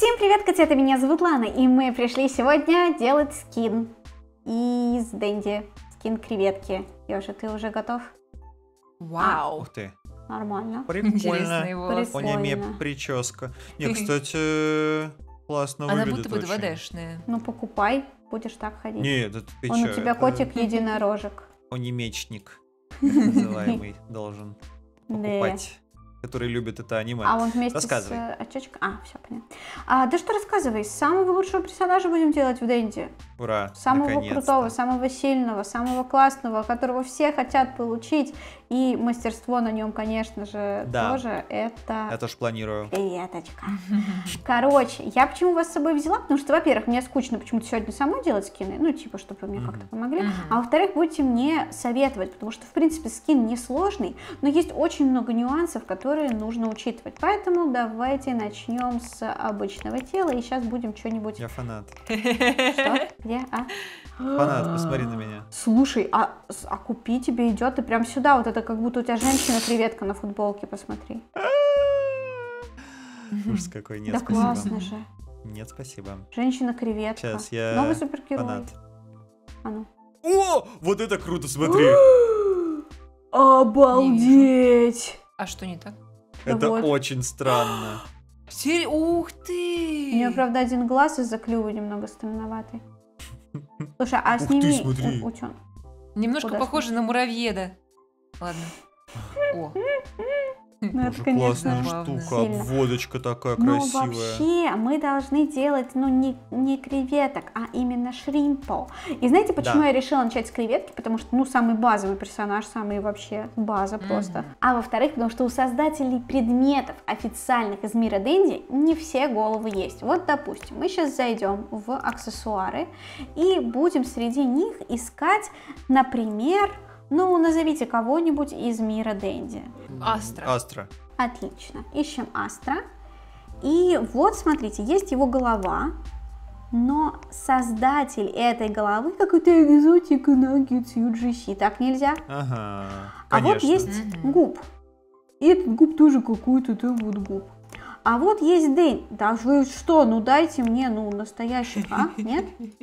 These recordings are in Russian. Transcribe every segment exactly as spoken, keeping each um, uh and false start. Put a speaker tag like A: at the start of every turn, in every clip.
A: Всем привет, котята, меня зовут Лана, и мы пришли сегодня делать скин из Дэнди, скин креветки. Ёжа, ты уже готов?
B: Вау.
C: Ух ты.
A: Нормально.
C: Прикольно.
B: волосы.
C: У нее
A: Прикольно.
C: прическа. Не, кстати, классно
B: Она
C: выглядит
B: будто бы
C: очень.
B: два дэ-шная.
A: Ну покупай, будешь так ходить.
C: Нет, это ты
A: Он
C: чё,
A: у тебя
C: это
A: котик единорожек.
C: Анимечник называемый должен покупать, который любит это аниме.
A: А он вместе
C: Рассказывай.
A: с очечкой... А, все понятно. А, да что рассказывай, самого лучшего персонажа будем делать в Дэнди.
C: Ура,
A: Самого
C: наконец-то.
A: крутого, самого сильного, самого классного, которого все хотят получить. И мастерство на нем, конечно же,
C: Да.
A: тоже это...
C: Я тоже планирую.
A: Креветочка. Короче, я почему вас с собой взяла? Потому что, во-первых, мне скучно почему-то сегодня самой делать скины, ну, типа, чтобы вы мне
C: Мгм.
A: как-то помогли.
B: Мгм.
A: А во-вторых, будете мне советовать, потому что, в принципе, скин несложный, но есть очень много нюансов, которые нужно учитывать. Поэтому давайте начнем с обычного тела, и сейчас будем что-нибудь...
C: Я фанат.
A: Что? Где? А?
C: Фанат, посмотри на меня.
A: Слушай, а, с- а купи тебе идет и прям сюда, вот это как будто у тебя женщина-креветка на футболке, посмотри.
C: Ужас какой, нет,
A: Да
C: спасибо.
A: классно же.
C: Нет, спасибо.
A: Женщина-креветка.
C: Сейчас я
A: Новый супергерой.
C: фанат.
A: А ну.
C: О, вот это круто, смотри.
A: Обалдеть!
B: А что не так?
A: Да
C: Это
A: вот.
C: очень странно.
B: Сери- Ух
A: У
B: ты!
A: нее, правда, один глаз из-за клюва немного странноватый. Слушай, а
C: Ух ты,
A: сними
C: смотри.
A: у- утён.
B: Немножко
A: Куда
B: похоже на муравьеда. Ладно. О,
A: Ну, это,
C: Боже,
A: конечно,
C: классная
B: забавно.
C: штука,
A: сильно.
C: обводочка такая
A: Но
C: красивая.
A: вообще мы должны делать, ну, не, не креветок, а именно шримпл. И знаете, почему
C: Да.
A: я решила начать с креветки? Потому что, ну, самый базовый персонаж, самый вообще база просто.
B: Мгм.
A: А во-вторых, потому что у создателей предметов официальных из мира Дэнди не все головы есть. Вот, допустим, мы сейчас зайдем в аксессуары и будем среди них искать, например, ну, назовите кого-нибудь из мира Дэнди.
B: Астра.
C: Астра.
A: Отлично. Ищем Астра. И вот, смотрите, есть его голова, но создатель этой головы какой-то экзотик Наггетс ю джи си. Так нельзя.
C: Ага,
A: А вот
C: конечно.
A: есть
B: Мгм.
A: губ. И этот губ тоже какой-то, там вот губ. А вот есть Дэнь. Да вы что, ну дайте мне, ну, настоящий, а? Нет?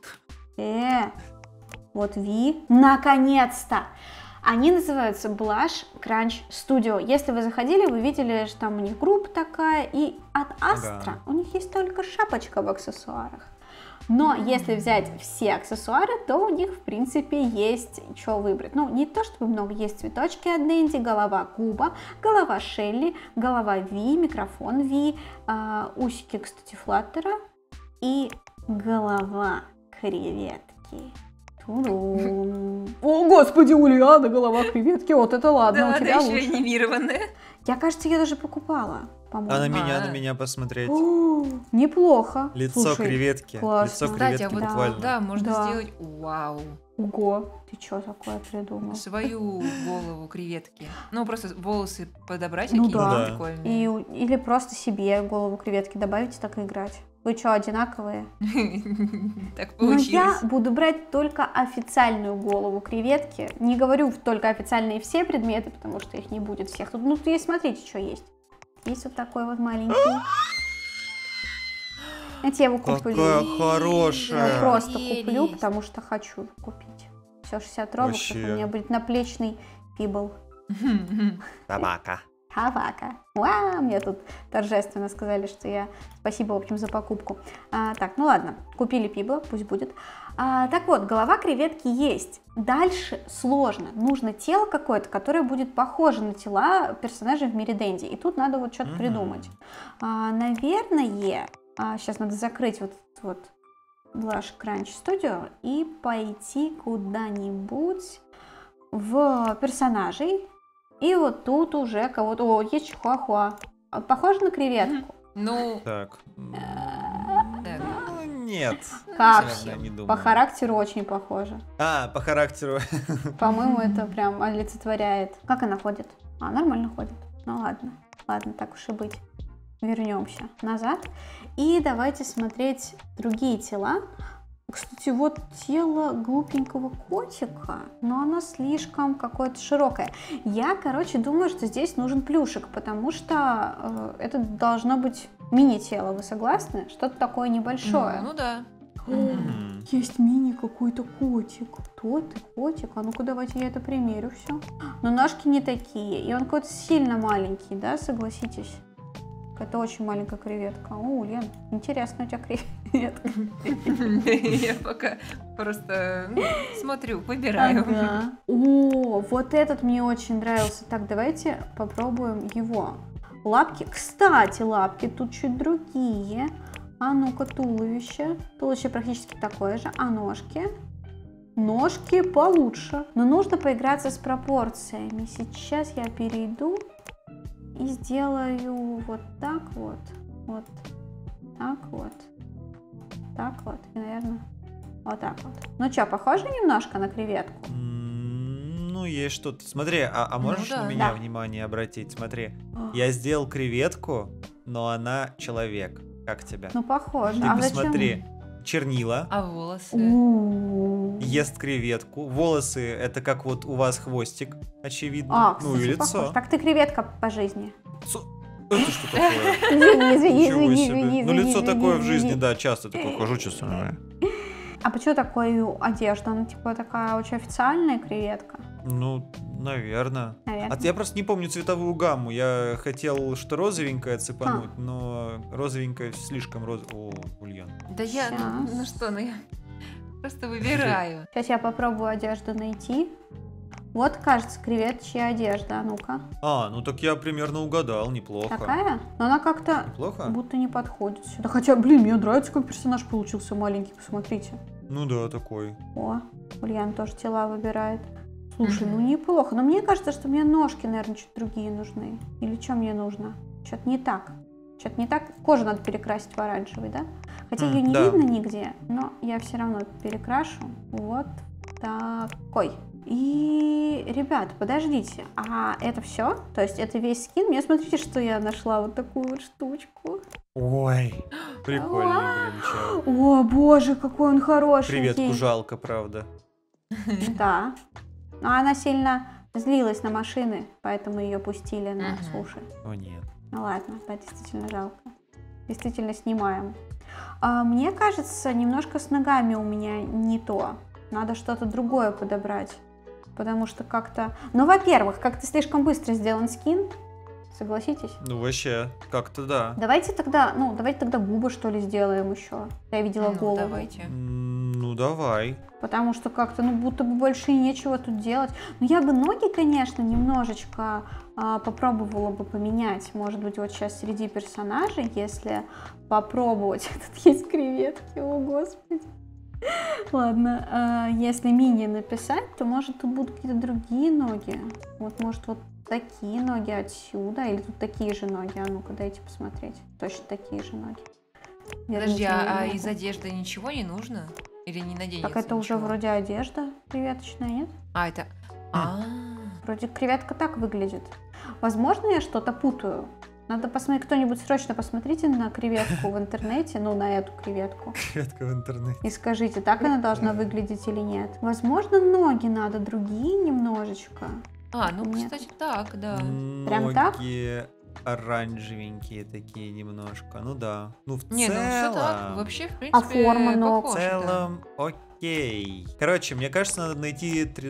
A: Э, вот Ви. Наконец-то! Они называются Blush Crunch Studio. Если вы заходили, вы видели, что там у них группа такая, и от Astra
C: Ага.
A: у них есть только шапочка в аксессуарах. Но если взять все аксессуары, то у них, в принципе, есть что выбрать. Ну, не то чтобы много, есть цветочки от Дэнди, голова Куба, голова Шелли, голова Ви, микрофон Ви, а, усики, кстати, Флаттера и голова креветки. Ту-дум. О, господи, Ульяна, голова креветки, вот это ладно,
B: Да
A: у
B: ладно,
A: тебя
B: еще
A: лучше.
B: анимированная.
A: Я, кажется, ее даже покупала, по-моему.
C: А на меня,
B: А.
C: на меня посмотреть.
A: О, неплохо.
C: Лицо
A: Слушай,
C: креветки.
A: классно.
C: Лицо
B: Кстати, а
C: креветки
B: вот
C: буквально.
B: да, можно
A: Да.
B: сделать, вау,
A: Ого, ты что такое придумал?
B: свою голову креветки. Ну, просто волосы подобрать,
A: Ну
B: какие-нибудь
A: да.
B: прикольные.
A: И, у- или просто себе голову креветки добавить и так играть. Вы что, одинаковые?
B: Так
A: Но
B: получилось.
A: я буду брать только официальную голову креветки. Не говорю только официальные все предметы, потому что их не будет всех. Тут, ну, есть, смотрите, что есть. Есть вот такой вот маленький. Знаете, я его куплю.
C: Какая
A: Я
C: хорошая.
A: просто
B: Прелесть.
A: куплю, потому что хочу купить. Все, шестьдесят робоксов, у
C: Вообще.
A: меня будет наплечный пибл.
C: Собака.
A: Хавака. Уа, мне тут торжественно сказали, что я... Спасибо, в общем, за покупку. А, так, ну ладно, купили пибло, пусть будет. А, так вот, голова креветки есть. Дальше сложно. Нужно тело какое-то, которое будет похоже на тела персонажей в мире Дэнди. И тут надо вот что-то
C: Мгм.
A: придумать. А, наверное, а, сейчас надо закрыть вот этот вот Blush Crunch Studio и пойти куда-нибудь в персонажей. И вот тут уже кого-то... О, есть чихуахуа. А, Похоже на креветку?
B: Ну,
C: Так. м,
B: так.
C: ну, Нет.
A: Как?
C: Наверное, не думаю.
A: По характеру очень похоже.
C: А, по характеру.
A: По-моему, это прям олицетворяет. Как она ходит? А, нормально ходит. Ну ладно. Ладно, так уж и быть. Вернемся назад. И давайте смотреть другие тела. Кстати, вот тело глупенького котика, но оно слишком какое-то широкое. Я, короче, думаю, что здесь нужен плюшек, потому что э, это должно быть Мини-тело, вы согласны? Что-то такое небольшое.
B: Ну, ну да.
A: О, есть мини какой-то котик. Кто ты, котик? А ну-ка давайте я это примерю все. Но ножки не такие. И он какой-то сильно маленький, да, согласитесь? Это очень маленькая креветка. О, Лен, интересно у тебя креветка.
B: Я пока просто ну, смотрю, выбираю.
A: Ага. О, вот этот мне очень нравился. Так, давайте попробуем его. Лапки, кстати, лапки тут чуть другие. А ну-ка, туловище. Туловище практически такое же. А ножки? Ножки получше. Но нужно поиграться с пропорциями. Сейчас я перейду и сделаю вот так вот. Вот так вот. Так вот. И, наверное, вот так вот. Ну что, похоже немножко на креветку?
C: М, Ну, есть что-то. Смотри, а, а
B: Ну
C: можешь
B: да.
C: на меня
A: Да.
C: внимание обратить? Смотри, я сделал креветку, но она человек. Как тебя?
A: Ну, похоже.
C: Ты
A: А зачем?
C: посмотри. Чернила,
B: А волосы?
A: У-у-у.
C: ест креветку. Волосы — это как вот у вас хвостик, очевидно.
A: А, кстати,
C: ну и
A: похож.
C: лицо.
A: Так ты креветка по жизни.
C: Цу- Это что такое?
A: Извини, извини,
C: Ничего
A: извини,
C: себе.
A: извини,
C: Ну,
A: извини,
C: лицо
A: извини,
C: такое в
A: извини.
C: жизни, да, часто такое хожу, честно.
A: А почему такую одежду? Она типа такая очень официальная креветка?
C: Ну, наверное.
A: Наверное.
C: А я просто не помню цветовую гамму. Я хотел что розовенькое цепануть, но розовенькое слишком розовое. О, Ульян.
B: Да я, ну,
A: Щас.
B: ну что, ну я просто выбираю.
A: Сейчас я попробую одежду найти. Вот, кажется, креветочья одежда. А ну-ка.
C: А, ну так я примерно угадал, неплохо.
A: Такая? Но она как-то
C: Неплохо?
A: будто не подходит сюда. Хотя, блин, мне нравится, как персонаж получился маленький. Посмотрите.
C: Ну да, такой.
A: О, Ульяна тоже тела выбирает. Слушай, ну
B: Мгм.
A: неплохо. Но мне кажется, что мне ножки, наверное, чуть другие нужны. Или что мне нужно? Что-то не так. Что-то не так. Кожу надо перекрасить в оранжевый, да? Хотя
C: М,
A: ее не
C: да.
A: видно нигде, но я все равно перекрашу. Вот такой. И, ребят, подождите, а это все? То есть это весь скин? Мне смотрите, что я нашла вот такую вот штучку.
C: Ой, прикольный, блин, чел.
A: О, боже, какой он хорошенький.
C: Креветку жалко, правда.
A: Да. Но она сильно злилась на машины, поэтому ее пустили на
B: Мгм.
A: суши.
C: О нет.
A: Ну ладно, да, действительно жалко. Действительно снимаем. А, мне кажется, немножко с ногами у меня не то. Надо что-то другое подобрать. Потому что как-то... Ну, во-первых, как-то слишком быстро сделан скин. Согласитесь?
C: Ну вообще, как-то да.
A: Давайте тогда, ну, давайте тогда губы, что ли, сделаем еще. Я видела
B: Ну,
A: голову.
B: давайте.
C: М, Ну давай.
A: Потому что как-то, ну, будто бы больше и нечего тут делать. Но я бы ноги, конечно, немножечко а, попробовала бы поменять. Может быть, вот сейчас среди персонажей, если попробовать... Тут есть креветки, о господи. Ладно, а, если мини написать, то, может, тут будут какие-то другие ноги. Вот, может, вот такие ноги отсюда, или тут такие же ноги. А ну-ка, дайте посмотреть. Точно такие же ноги.
B: Подожди,
A: Верните
B: а, а
A: мне
B: из
A: ногу.
B: одежды ничего не нужно? Или не наденется
A: Так это уже
B: ничего?
A: вроде одежда креветочная, нет?
B: А, это... А,
A: Вроде креветка так выглядит. Возможно, я что-то путаю. Надо посмотреть, кто-нибудь срочно посмотрите на креветку в интернете, ну, на эту креветку.
C: Креветка в интернете.
A: И скажите, так она должна выглядеть или нет. Возможно, ноги надо другие немножечко.
B: а, ну,
A: Нет.
B: кстати, так, да.
A: Прям так?
C: Ноги оранжевенькие такие немножко. Ну да. Ну в
B: Не, ну все так.
C: целом...
B: Вообще, в принципе,
A: форма ног?
C: В
B: похоже, да.
C: целом, окей. Короче, мне кажется, надо найти три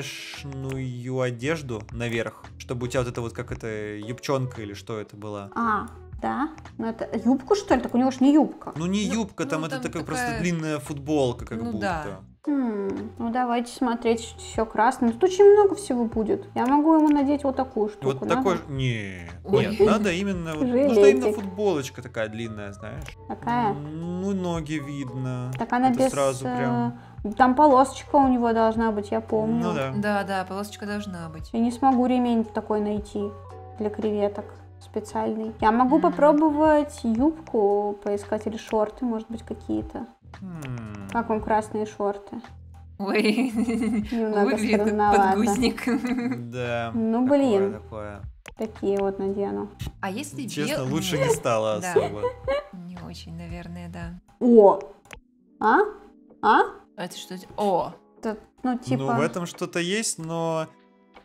C: дэ-шную одежду наверх, чтобы у тебя вот это вот, как это, юбчонка или что это была.
A: А, да? Ну, это юбку, что ли? Так у него ж не юбка.
C: Ну не
B: Ну,
C: юбка, там
B: ну,
C: это
B: там
C: такая просто
B: такая-
C: длинная футболка, как
B: Ну
C: будто.
B: да.
A: Хм, ну, давайте смотреть все красное. Тут очень много всего будет. Я могу ему надеть вот такую штуку.
C: Вот
A: надо?
C: такой... же- Не,
B: Ой.
C: нет, надо именно... вот- Нужна
A: Жилетик.
C: именно футболочка такая длинная, знаешь.
A: Такая?
C: Ну, ноги видно.
A: Так она
C: Это
A: без...
C: сразу прям...
A: э, Там полосочка у него должна быть, я помню.
C: Ну да.
B: Да, да, полосочка должна быть.
A: Я не смогу ремень такой найти для креветок специальный. Я могу
B: Мгм.
A: попробовать юбку поискать или шорты, может быть, какие-то.
C: М.
A: Как вам красные шорты?
B: Ой,
A: Немного
B: выглядит как
A: странновато.
B: подгузник.
C: Да.
A: Ну,
C: такое,
A: блин.
C: такое.
A: Такие вот надену.
B: А если
C: Честно,
B: бел-
C: лучше не стало
B: Да.
C: особо.
B: Не очень, наверное, да.
A: О! А? А?
B: А это что? О,
A: Это, ну, типа...
C: Ну, в этом что-то есть, но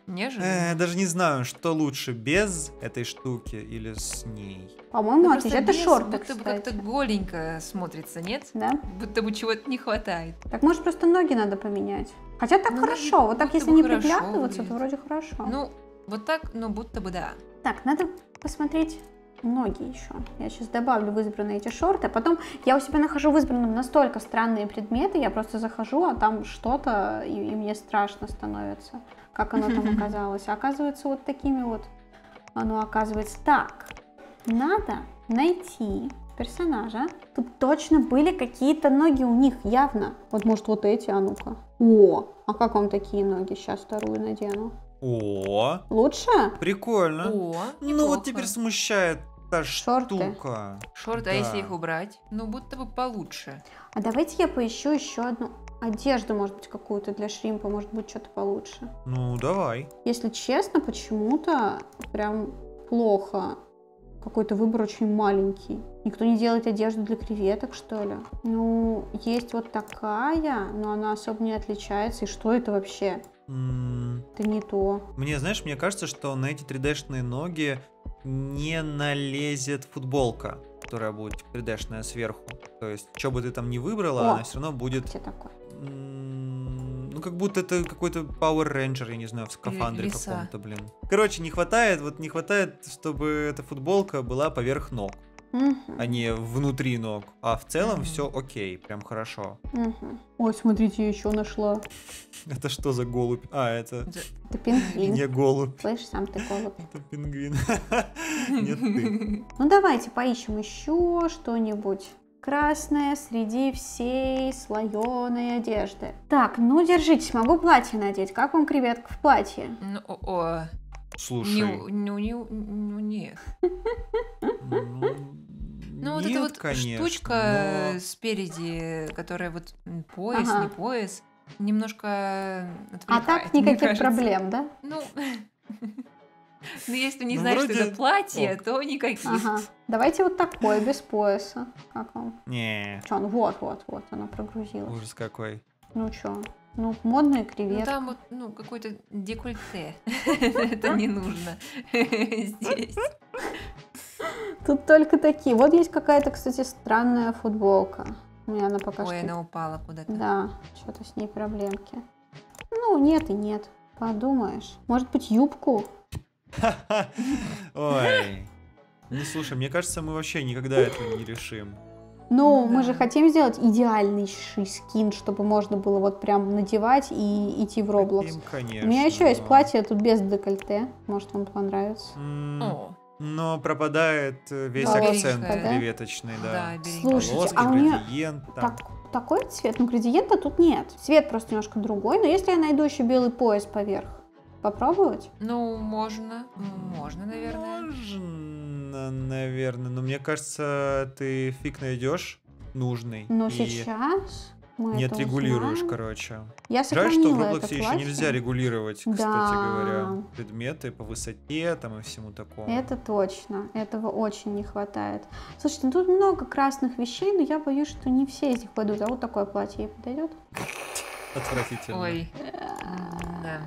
B: Неожиданно.
C: Э, даже не знаю, что лучше, без этой штуки или с ней.
A: По-моему,
B: Ну,
A: отлично.
B: просто
A: Это
B: без
A: шорты,
B: будто бы как-то
A: кстати.
B: голенько смотрится, нет?
A: Да?
B: Будто бы чего-то не хватает.
A: Так может просто ноги надо поменять? Хотя так
B: Ну,
A: хорошо.
B: ноги
A: Вот так,
B: будто
A: если
B: бы
A: не
B: хорошо
A: приглядываться, то
B: выглядит.
A: вроде хорошо.
B: Ну, вот так, ну, будто бы да.
A: Так, надо посмотреть ноги еще. Я сейчас добавлю в избранные эти шорты, а потом я у себя нахожу в избранном настолько странные предметы, я просто захожу, а там что-то, и, и мне страшно становится, как оно там оказалось. А оказывается, вот такими вот оно оказывается. Так, надо найти персонажа. Тут точно были какие-то ноги у них, явно. Вот может вот эти, а ну-ка. О, а как вам такие ноги? Сейчас вторую надену.
C: О,
A: Лучше?
C: прикольно.
B: О,
C: Ну
B: неплохо.
C: вот теперь смущает та
A: Шорты.
C: штука.
B: Шорты,
C: Да.
B: а если их убрать? Ну, будто бы получше.
A: А давайте я поищу еще одну одежду, может быть, какую-то для шримпа, может быть, что-то получше.
C: Ну, давай.
A: Если честно, почему-то прям плохо. Какой-то выбор очень маленький. Никто не делает одежду для креветок, что ли? Ну, есть вот такая, но она особо не отличается. И что это вообще?
C: М,
A: Это не то.
C: Мне, знаешь, мне кажется, что на эти три дэ-шные ноги не налезет футболка, которая будет три дэ-шная сверху. То есть, что бы ты там ни выбрала,
A: О.
C: она все равно будет...
A: Где такое?
C: м, Ну, как будто это какой-то Power Ranger, я не знаю, в скафандре
B: лиса.
C: каком-то, блин. Короче, не хватает, вот не хватает, чтобы эта футболка была поверх ног,
A: Мгм,
C: а не внутри ног. А в целом
B: Мгм.
C: все окей, прям хорошо.
A: мгм. Ой, смотрите, я еще нашла.
C: Это что за голубь? А, это
A: Это пингвин.
C: не голубь,
A: Слышь, сам ты голубь.
C: это пингвин. Нет, ты.
A: Ну давайте поищем еще что-нибудь красное среди всей слоеной одежды. Так, ну держитесь, могу платье надеть. Как вам креветка в платье?
B: Ну, о, о.
C: Слушай,
B: Ну, ну, не, ну, нет.
C: ну,
B: Ну, вот эта
C: нет,
B: вот
C: конечно,
B: штучка
C: но-
B: спереди, которая вот м, пояс,
A: Ага.
B: не пояс, немножко
A: А
B: отвлекает,
A: так
B: мне
A: никаких
B: кажется.
A: проблем, да?
B: Ну, ну, если не
C: Ну,
B: знаешь, что
C: вроде
B: это платье,
C: ок.
B: то никаких.
A: Ага. Давайте вот такое, без пояса. Как вам?
C: Не,
A: Чё, ну вот, вот, вот, она прогрузилась.
C: ужас какой.
A: Ну чё? Ну, модная
B: Ну,
A: креветка.
B: там вот, ну, какой-то декольте. Это не нужно здесь.
A: Тут только такие. Вот есть какая-то, кстати, странная футболка. У меня она пока
B: Ой,
A: что...
B: она упала куда-то.
A: Да, что-то с ней проблемки. Ну, нет и нет. Подумаешь. Может быть, юбку?
C: Ой. Ну слушай, мне кажется, мы вообще никогда этого не решим.
A: Ну,
B: Ну
A: мы
B: да.
A: же хотим сделать идеальнейший скин, чтобы можно было вот прям надевать и идти в Roblox.
C: Им, конечно.
A: У меня еще есть
C: но-
A: платье тут без декольте. Может, вам понравится.
C: М,
B: О,
C: Но пропадает э, весь
A: Волоска,
C: акцент
A: да?
C: креветочный,
B: да,
C: да.
B: береги.
A: Слушайте,
C: Волоски,
A: а у неё
C: градиент, там.
A: Так, такой цвет? Ну, градиента тут нет. Цвет просто немножко другой. Но если я найду еще белый пояс поверх, попробовать?
B: ну, можно, можно, наверное.
C: Можно, наверное, но мне кажется, ты фиг найдешь нужный.
A: Но
C: и
A: сейчас мы
C: не
A: это
C: отрегулируешь,
A: узнаем.
C: короче.
A: Я
C: Жаль, что в
A: сохранила это
C: Роблоксе еще
A: платье.
C: нельзя регулировать, кстати
A: Да.
C: говоря, предметы по высоте там и всему такому.
A: Это точно, этого очень не хватает. Слушайте, ну тут много красных вещей, но я боюсь, что не все из них пойдут. А вот такое платье ей подойдет?
C: Отвратительно.
B: Ой, да.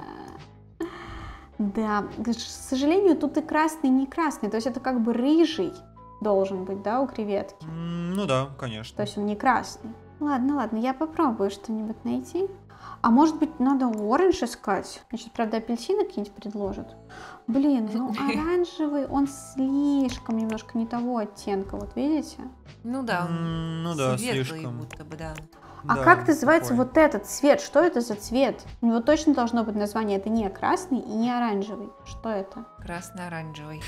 A: Да, к сожалению, тут и красный, и не красный. То есть это как бы рыжий должен быть, да, у креветки.
C: М, Ну да,
A: То
C: конечно.
A: есть он не красный. Ладно, ладно, я попробую что-нибудь найти. А может быть, надо оранж искать? Значит, правда, апельсины какие-нибудь предложат. Блин, ну оранжевый, он слишком немножко не того оттенка, вот видите?
B: Ну да, он
C: М, Ну да,
B: светлый
C: слишком.
B: будто бы, да.
A: А
C: Да,
A: как называется
C: такой.
A: вот этот цвет? Что это за цвет? У него точно должно быть название. Это не красный и не оранжевый. Что это?
B: Красно-оранжевый.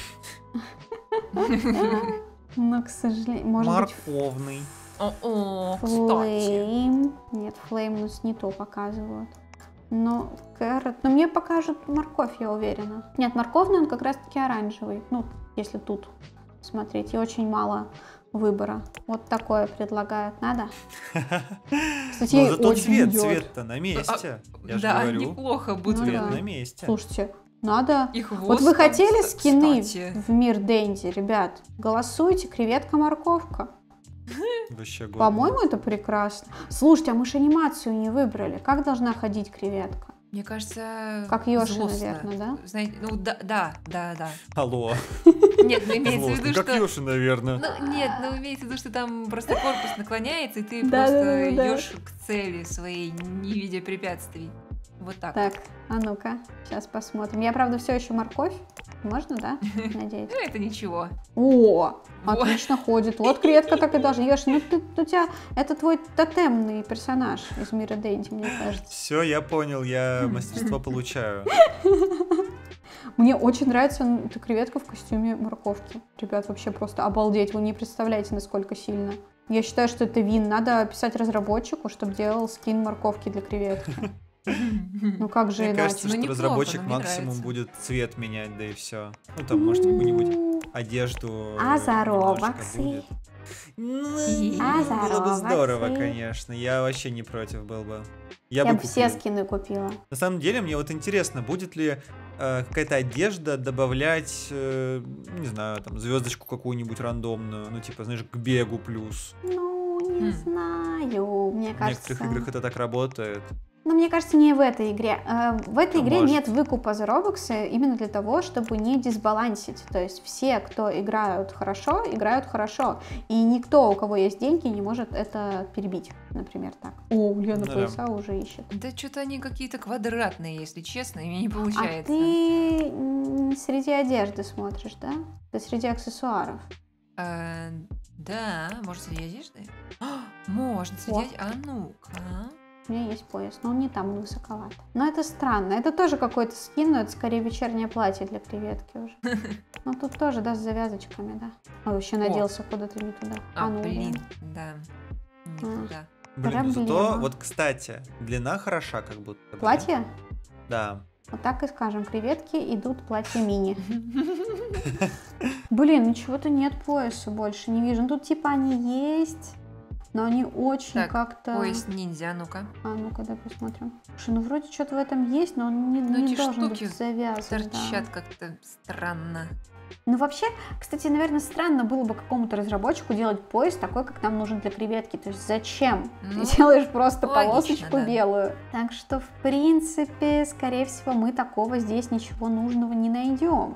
A: Но, к сожалению, может быть,
C: Морковный.
B: О, кстати.
A: флейм. Нет, флейм у нас не то показывают. Но carrot. Но мне покажут морковь, я уверена. Нет, морковный он как раз-таки оранжевый. Ну, если тут смотреть. И очень мало выбора. Вот такое предлагают. Надо? Кстати,
C: Ну
A: ей
C: зато
A: очень
C: цвет,
A: идет.
C: цвет-то на месте. Я же
B: Да,
C: говорю,
B: неплохо будто
A: Ну
C: цвет
A: да.
B: бы.
C: на месте.
A: Слушайте, надо...
B: И хвост
A: Вот вы
B: там,
A: хотели
B: кста-
A: скины
B: кстати.
A: в мир Дэнди, ребят? Голосуйте, креветка-морковка.
C: Вообще годно.
A: По-моему, это прекрасно. Слушайте, а мы же анимацию не выбрали. Как должна ходить креветка?
B: Мне кажется,
A: Как Йоши,
B: злостно.
A: наверное, да?
B: Знаете, ну да, да, да, да.
C: Алло.
B: Нет, ну имеется в
C: Злостно.
B: виду,
C: Как
B: что...
C: Йоши, наверное.
B: Ну, нет, ну имеется в виду, что там просто корпус наклоняется, и ты
A: Да,
B: просто
A: да, да, да.
B: идешь к цели своей, не видя препятствий. Вот так.
A: Так, а ну-ка, сейчас посмотрим. Я, правда, все еще морковь. Можно, да? Надеюсь.
B: Ну, это ничего.
A: О,
B: Вот.
A: отлично ходит. Вот креветка так и должна. Ёж, ну ты, у тебя, это твой тотемный персонаж из мира Дэнди, мне кажется.
C: Все, я понял, я мастерство получаю.
A: Мне очень нравится эта креветка в костюме морковки. Ребят, вообще просто обалдеть. Вы не представляете, насколько сильно. Я считаю, что это вин. Надо писать разработчику, чтобы делал скин морковки для креветки. Ну как же
C: Мне
A: иначе?
C: кажется,
B: Ну,
C: что
B: неплохо,
C: разработчик
B: но мне
C: максимум
B: нравится.
C: будет цвет менять, да и все. Ну там, может, какую-нибудь одежду
A: А за
C: немножко
A: робоксы?
C: будет. Ну,
A: А за
C: было бы здорово,
A: робоксы?
C: конечно. Я вообще не против был бы. Я,
A: Я
C: бы
A: бы все
C: купил.
A: скины купила.
C: На самом деле, мне вот интересно, будет ли э, какая-то одежда добавлять, э, не знаю, там, звездочку какую-нибудь рандомную, ну, типа, знаешь, к бегу плюс.
A: Ну, не
B: Хм.
A: знаю. Мне
C: В
A: кажется...
C: некоторых играх это так работает.
A: Ну, мне кажется, не в этой игре. Э, В этой
C: А
A: игре
C: может.
A: нет выкупа за робоксы именно для того, чтобы не дисбалансить. То есть все, кто играют хорошо, играют хорошо. И никто, у кого есть деньги, не может это перебить. Например, так. О, Лена
C: Ну да.
A: пояса уже ищет.
B: Да что-то они какие-то квадратные, если честно, и мне не
A: А
B: получается.
A: ты м, среди одежды смотришь, да? Ты среди аксессуаров.
B: А, да, может, среди одежды? А, можно среди
A: О.
B: одежды. А ну-ка.
A: У меня есть пояс, но он не там, он высоковат. Но это странно. Это тоже какой-то скин, но это скорее вечернее платье для креветки уже. Ну тут тоже, да, с завязочками, да. Ой, еще надеялся куда-то не туда.
B: А,
A: ну,
B: блин, да. Не
A: А.
B: туда.
C: Блин, ну зато,
A: Проблема.
C: вот, кстати, длина хороша как будто. бы.
A: Платье?
C: Да.
A: Вот так и скажем, креветки идут платье мини. Блин, ничего-то нет пояса больше, не вижу. Ну тут типа они есть, но они очень
B: Так,
A: как-то...
B: Пояс ниндзя, а ну-ка.
A: А ну-ка, давай посмотрим. Слушай, ну вроде что-то в этом есть, но он не,
B: Ну,
A: не
B: эти
A: должен
B: штуки
A: быть завязан. да.
B: Торчат как-то странно.
A: Ну вообще, кстати, наверное, странно было бы какому-то разработчику делать пояс такой, как нам нужен для креветки. То есть зачем?
B: Ну,
A: Ты делаешь просто
B: логично,
A: полосочку
B: да.
A: белую. Так что, в принципе, скорее всего, мы такого здесь ничего нужного не найдем.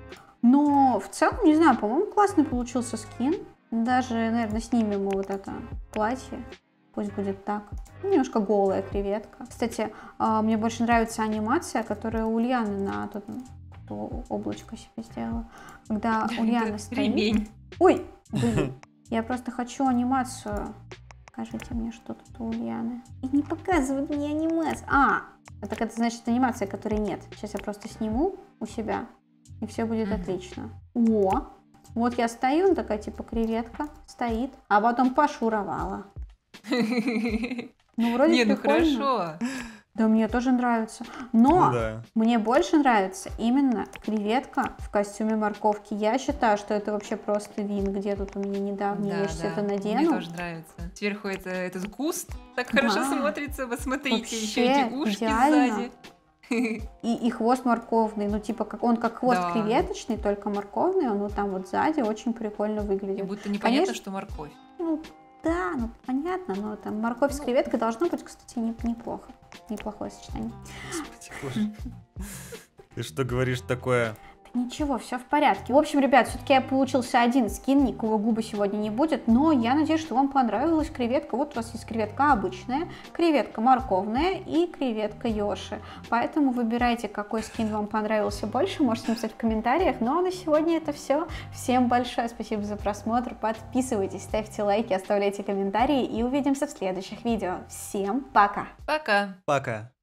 A: Но в целом, не знаю, по-моему, классный получился скин. Даже, наверное, снимем мы вот это платье. Пусть будет так. Немножко голая креветка. Кстати, а, мне больше нравится анимация, которая у Ульяны на тут то облачко себе сделала. Когда Ульяна стоит...
B: Ремень.
A: Ой, блин. Я просто хочу анимацию. Покажите мне, что тут у Ульяны. И не показывают мне анимацию. А, так это значит анимация, которой нет. Сейчас я просто сниму у себя, и все будет
B: Мгм.
A: отлично. О, вот я стою, она такая типа креветка, стоит, а потом пошуровала. Ну, вроде
B: Не, ну
A: прикольно.
B: хорошо.
A: Да, мне тоже нравится. Но
C: Ну да.
A: мне больше нравится именно креветка в костюме морковки. Я считаю, что это вообще просто вин. Где тут у меня недавний, я сейчас это
B: Мне
A: надену.
B: тоже нравится. Сверху это, этот куст так
A: Да.
B: хорошо смотрится. Посмотрите,
A: Вообще
B: еще эти ушки
A: идеально.
B: сзади.
A: И, и хвост морковный, ну типа как он как хвост
B: Да.
A: креветочный, только морковный, он вот там вот сзади очень прикольно
B: И
A: выглядит.
B: будто непонятно,
A: Конечно.
B: что морковь.
A: Ну да, ну понятно, но там морковь с креветкой должно быть, кстати, не- неплохо. Неплохое сочетание.
C: Господи, боже. Ты что говоришь такое?
A: Ничего, все в порядке. В общем, ребят, все-таки я получился один скин, никакого губа сегодня не будет, но я надеюсь, что вам понравилась креветка. Вот у вас есть креветка обычная, креветка морковная и креветка Йоши. Поэтому выбирайте, какой скин вам понравился больше, можете написать в комментариях. Ну а на сегодня это все. Всем большое спасибо за просмотр, подписывайтесь, ставьте лайки, оставляйте комментарии и увидимся в следующих видео. Всем пока!
B: Пока.
C: Пока.